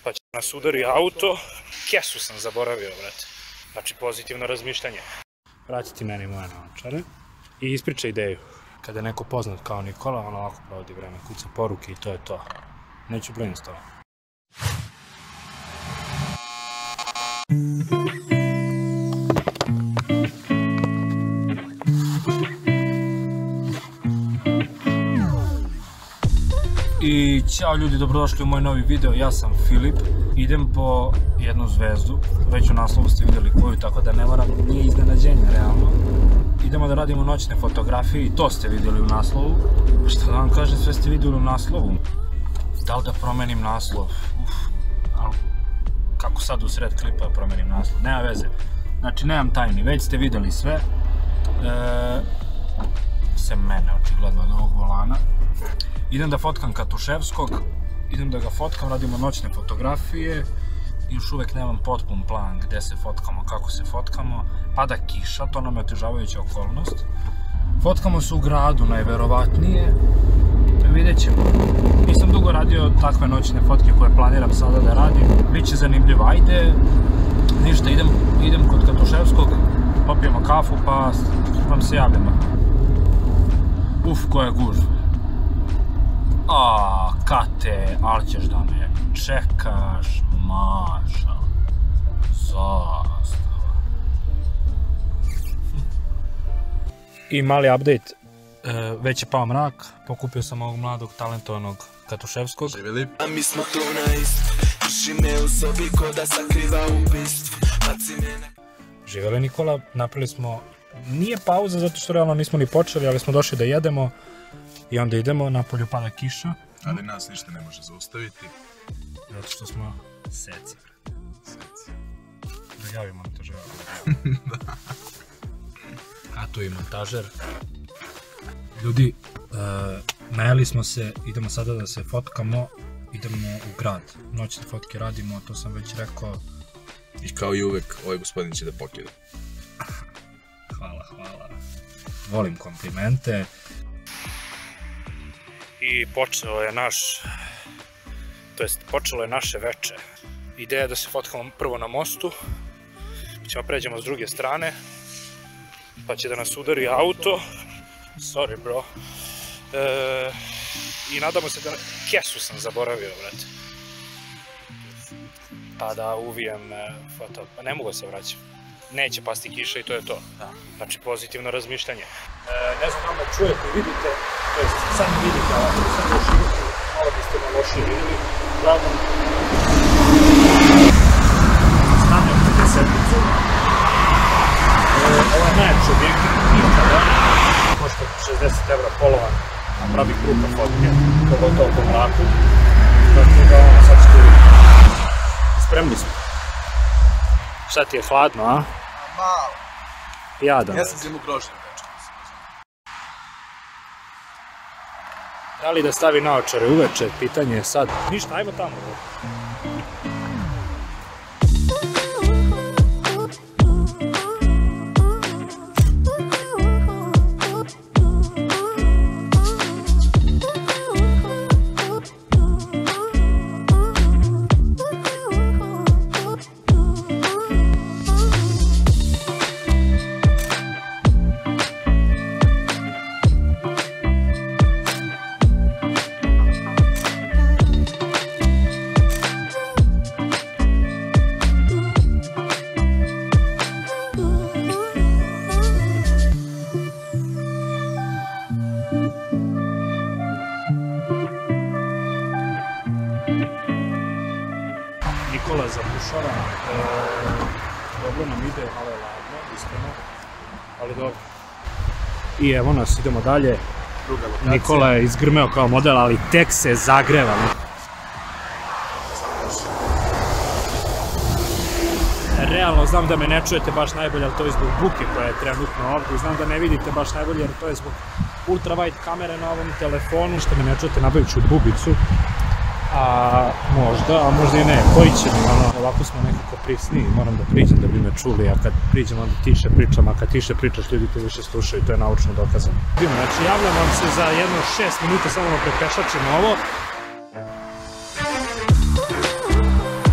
pa će nas udari auto, kesu sam zaboravio, brate. Znači, pozitivno razmišljanje. Vratiti meni moje naočare i ispriča ideju. Kada je neko poznat kao Nikola, on ovako provodi vreme, kuca poruke i to je to. Neću brainstorm. I ćao ljudi, dobrodošli u moj novi video, ja sam Filip. Idem po jednu zvezdu, već u naslovu ste vidjeli koju, tako da ne moram, nije iznenađenje realno. Idemo da radimo noćne fotografije i to ste vidjeli u naslovu. Šta da vam kažem, sve ste vidjeli u naslovu. Da li da promenim naslov? Ali kako sad u sred klipa promenim naslov? Nema veze. Znači, nemam tajni, već ste vidjeli sve. Sem mene, očigledno, od ovog volana. Idem da fotkam Katuševskog, idem da ga fotkam, radimo noćne fotografije. Još uvek nemam potpun plan gde se fotkamo, kako se fotkamo. Pada kiša, to nam je otežavajuća okolnost. Fotkamo se u gradu, najverovatnije. Vidjet ćemo. Nisam dugo radio takve noćne fotke koje planiram sada da radim. Biće zanimljivo, ajde. Ništa, idem kod Katuševskog, popijemo kafu pa vam se javljamo. Uf, koja gužva. Kate, ali ćeš da me čekaš, Maša, zastava. I mali update, već je pao mrak, pokupio sam ovog mladog, talentovanog Katuševskog. Živjeli? A mi smo tu na istu, drži me u sobi ko da sakriva ubistvo. Živjeli Nikola, napravili smo, nije pauza zato što realno nismo ni počeli, ali smo došli da jedemo. I onda idemo, napolju pada kiša. Ali nas ništa ne može zaustaviti. Zato što smo seci. Da javi montažera. A tu je montažer. Ljudi, najeli smo se, idemo sada da se fotkamo. Idemo u grad. Noćne fotke radimo, to sam već rekao. I kao i uvek, ovaj gospodin će da pokida. Hvala. Volim komplimente. I počelo je naše veče. Ideja je da se fotkamo prvo na mostu, ćemo pređemo s druge strane, pa će da nas udari auto, sorry bro, i nadamo se da, kesu sam zaboravio, brate, pa da uvijem foto, pa ne mogu se vraćati, neće pasti kiša i to je to, znači pozitivno razmišljanje. Ne znam da me čujete, vidite, to jest sad vidite, ali sad još vidite, malo biste me lošije vidjeli. Uglavnom, stavljam 50-icu. Ovo je najjači objektiv ikada. Košta 60 € polovan, a pravi krupa fotke, pogotovo po mraku. Tako da, sad ćete vidjeti. Spremni smo. Šta ti je hladno, a? Malo. Jadan. Ja sam zimu prošli. Da li da stavi naočare uveče, pitanje je sad. Ništa, ajmo tamo. Nikola zapušava, dobro nam ide, malo je ladno, iskreno, ali dobro. I evo nas, idemo dalje. Nikola je izgrmeo kao model, ali tek se zagreva. Realno znam da me ne čujete baš najbolje, ali to je zbog buke koja je trenutno ovdje. Znam da ne vidite baš najbolje, jer to je zbog ultrawide kamere na ovom telefonu. Što me ne čujete, nabavit ću bubicu. Možda i ne, koji će mi, ovako smo nekako prisniji, moram da priđem da bi me čuli, a kad priđem onda tiše pričam, a kad tiše pričaš ljudi te više slušaju, to je naučno dokazano. Znači, javljam vam se za jedno 6 minuta, samo da prepešačimo ovo.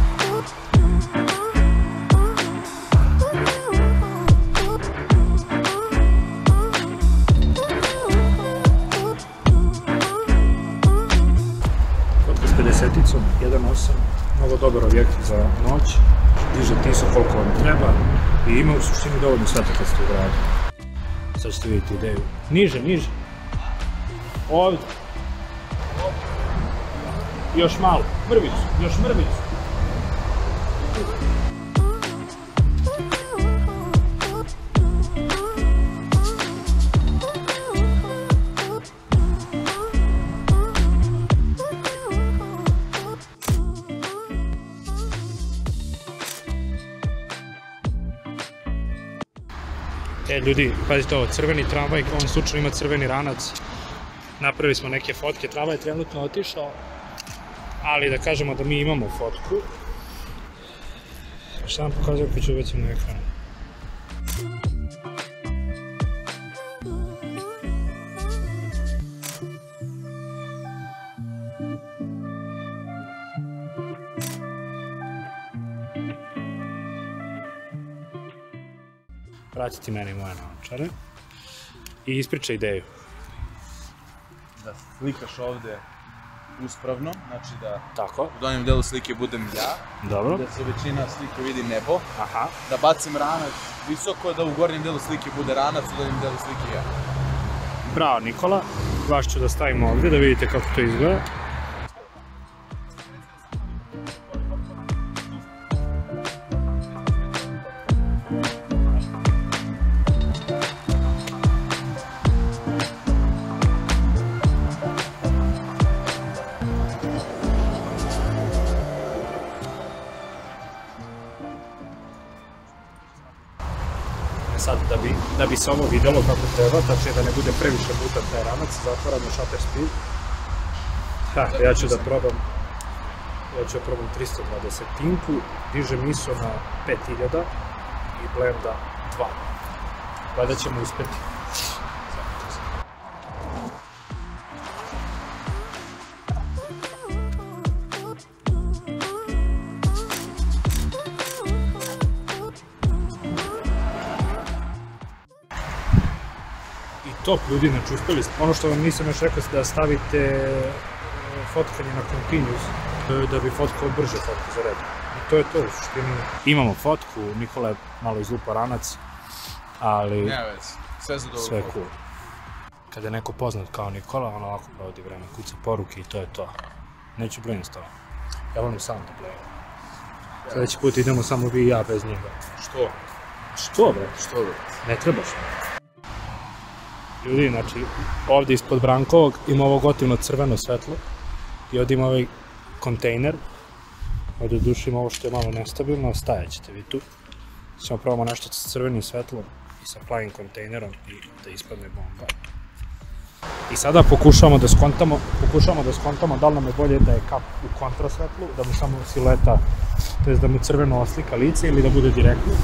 R8, mnogo dobar objekt za noć, diže tisu koliko vam treba i ima u suštini dovoljno svetla kad ste u gradu. Sad ćete vidjeti ideju. Niže, niže. Ovdje. Još malo. Mrvicu, još mrvicu. Ljudi, pazite ovo, crveni tramvaj, u ovom slučaju ima crveni ranac. Napravili smo neke fotke, tramvaj je trenutno otišao, ali da kažemo da mi imamo fotku. Šta vam pokazuje ako ću ubacim na ekran? Vratiti meni moje naočare i ispričaj ideju. Da slikaš ovde uspravno, znači da Tako. u donjem delu slike budem ja, Dobro. da se većina slike vidi nebo, Aha. da bacim ranac visoko, da u gornjem delu slike bude ranac, u donjem delu slike ja. Bravo Nikola, baš ću da stavim ovdje da vidite kako to izgleda. Sad, da bi se ovo vidjelo kako treba, tačnije da ne bude previše mutan taj ranac, zatvaramo shutter speed. Ja ću da probam 320-inku, dižem ISO na 5000 i blenda 2. Valjda ćemo uspjeti. Top ljudi, znači uspjeli smo. Ono što vam nisam još rekao da stavite fotkanje na continuous, da bi fotkao brže fotku za redom. I to je to u suštini. Imamo fotku, Nikola je malo izlupa ranac, ali Nema već, sve za dobro. sve je cool. Kada je neko poznat kao Nikola, on ovako provodi vreme, kuca poruke i to je to. Neću brainstorm. Ja volim sam da blejam. Sljedeći put idemo samo vi i ja bez njega. Što? Što bre? Što bre? Ne trebaš. Ljudi, znači, ovdje ispod Brankovog ima ovo gotivno crveno svetlo i ovdje ima ovaj kontejner. Ovdje dušimo ovo što je malo nestabilno, stajat ćete vi tu. Ćemo probamo nešto sa crvenim svetlom i sa plavim kontejnerom i da ispadne bomba. I sada pokušavamo da skontamo da li nam je bolje da je kap u kontrasvetlu, da mu samo sileta, to jest da mu crveno oslika lice ili da bude direktno.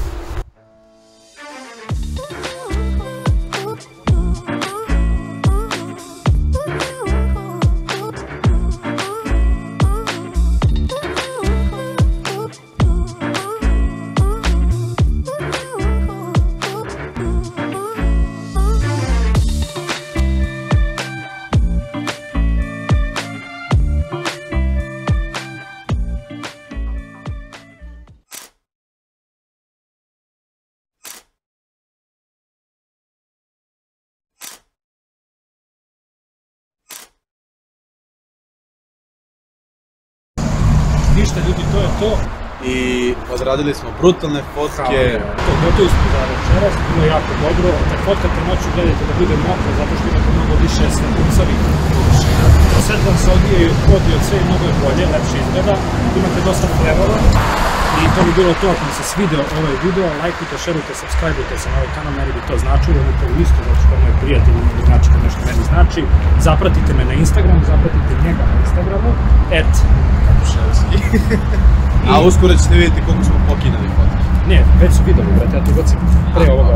Ništa ljudi, to je to. I odradili smo brutalne fotke. Gotovi smo za večeras, bilo je jako dobro. Kad fotkate noću gledajte da bude mokro, zato što imate mnogo više svetlcovih površina. Sad vam se odije od sve i mnogo je bolje, lepše izgleda. Imate dosta flerova. I to bi bilo to, ako vam se svidio ovaj video, lajkujte, šerujte, subscribeujte se na ovaj kanal, meni bi to značilo, ono to isto, zato što moj prijatelj ima da znači kad nešto meni znači. Zapratite me na Instagramu, zapratite njega na Instagramu, Kapuševski. A uskoro ćete vidjeti koliko smo pokinuli fotke. Ne, već su videli, brate, ja to bacim pre ovoga.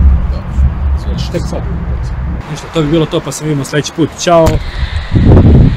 Dobro. Tek sad. Ništa, to bi bilo to, pa se vidimo sljedeći put. Ćao!